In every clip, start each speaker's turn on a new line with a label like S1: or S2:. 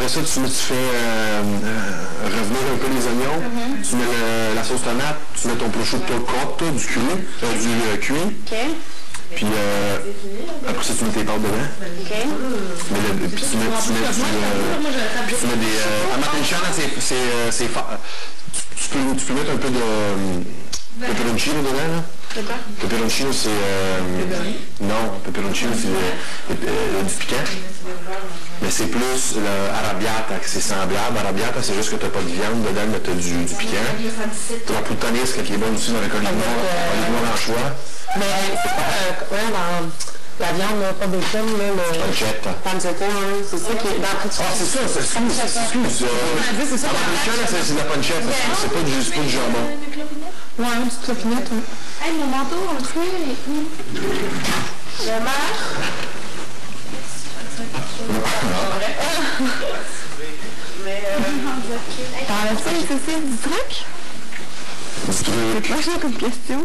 S1: Après ça, tu fais revenir un peu les oignons, tu mets la sauce tomate, tu mets ton prosciutto cotto, du cuit.
S2: OK.
S1: Puis après ça, tu mets tes pâtes dedans.
S2: OK.
S1: Puis tu mets des... à matriciana, c'est fort. Tu peux mettre un peu de peperoncino dedans, là.
S2: C'est quoi?
S1: Peperoncino, c'est... non, peperoncino, c'est du piquant. Mais c'est plus l'arrabbiata, c'est semblable. Arrabbiata, c'est juste que tu n'as pas de viande dedans, mais tu as du piquant. Tu as la puttanesca qui est bonne aussi dans la olive noire anchois.
S3: Mais c'est quoi dans la viande, là, pas bacon, là, le...
S1: Pancetta.
S3: Pancetta, hein, c'est ça qui est dans tout.
S1: Ah, c'est ça, excuse.
S3: C'est ça.
S1: C'est de la pancetta, c'est pas du jambon.
S3: Ouais, une petite clopinette, oui.
S2: Hey, mon manteau, on le fait. Le marche.
S3: T'enlèves ça, les saucisses du truc? C'est pas cher comme question.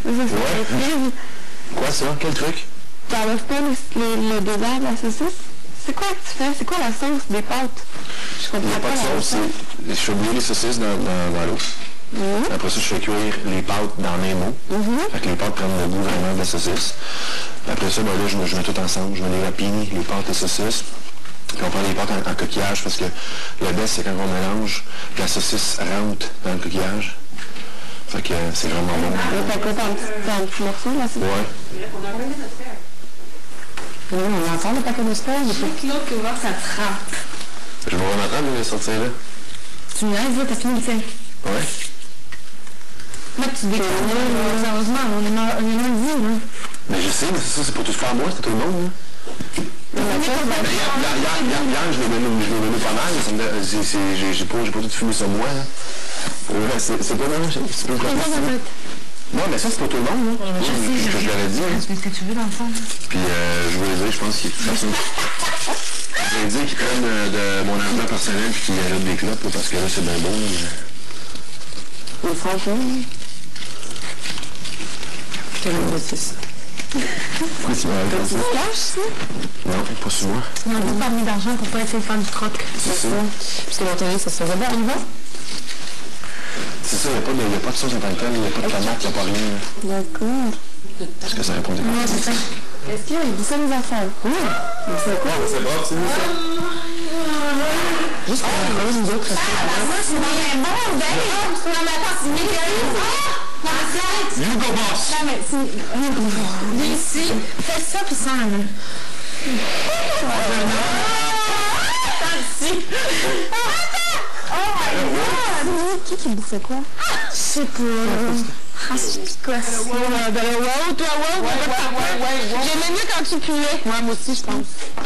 S1: Quoi ça? Quel truc?
S3: T'enlèves pas le désert de la saucisse? C'est quoi que tu fais? C'est quoi la sauce des pâtes? Je comprends pas.
S1: Pas de sauce, je fais bouillir les saucisses dans l'eau. Après ça, je fais cuire les pâtes dans le même eau. Fait que les pâtes prennent le goût vraiment de la saucisse. Après ça, ben là, je mets tout ensemble. Je mets les rapini, les pâtes et saucisses. Puis on prend les pâtes en coquillage parce que le best, c'est quand on mélange, la saucisse rentre dans le coquillage. Fait que c'est vraiment bon.
S3: T'as quoi dans un petit morceau, là?
S1: Ouais.
S3: Oui, on entend le paquet de sport.
S2: Chaque là que voir ça trempe.
S1: Je vais en attendre de sortir là.
S3: Tu me laisses, là, t'as fini le sel.
S1: Ouais.
S3: Moi, tu découvres, sérieusement, on est lundi, là.
S1: Mais je sais, mais c'est ça, c'est pour tout faire moi, c'est tout le monde, là. Hier, je l'ai donné pas mal, j'ai pas tout fumé sur moi, là. C'est pas mal, c'est pas mal. Ouais, mais ça, c'est pour tout le monde, là. Je l'avais dit, hein.
S3: C'est ce que tu veux, dans le fond.
S1: Puis, je voulais dire, je pense qu'il de toute façon... Je voulais dire qu'ils prennent de mon argent personnel puis qu'ils arrêtent des clopes, là, parce que là, c'est bien beau, mais...
S3: Mais franchement... Je te le dis, ça.
S1: Pourquoi tu m'as
S3: Tu te caches, ça?
S1: Non, pas sur moi.
S3: On a pas mis d'argent pour pas essayer de faire du croc.
S1: C'est ça.
S3: Parce que l'intérêt, ça se faisait bien, on y va?
S1: C'est ça, il n'y a pas de sauce en tant que telle, il n'y a pas de tomate, il n'y a pas rien.
S3: D'accord.
S1: Est-ce que ça répond des
S3: Ouais, c'est ça. Est-ce qu'il dit ça les affaires? Oui. Mais c'est quoi?
S1: C'est bon, c'est ça.
S3: Juste pour nous autres.
S2: Moi, c'est bien bon, ben, c'est dans ma tante, c'est
S1: You go boss!
S2: non, mais c'est... Ici, fais ça, puis ça, là.
S3: Oh my god! Qui bouffait quoi?
S2: Je sais pas. Ah, c'est quoi ça?
S3: Ouais. J'aimais mieux quand tu puais. Ouais, moi aussi, je pense.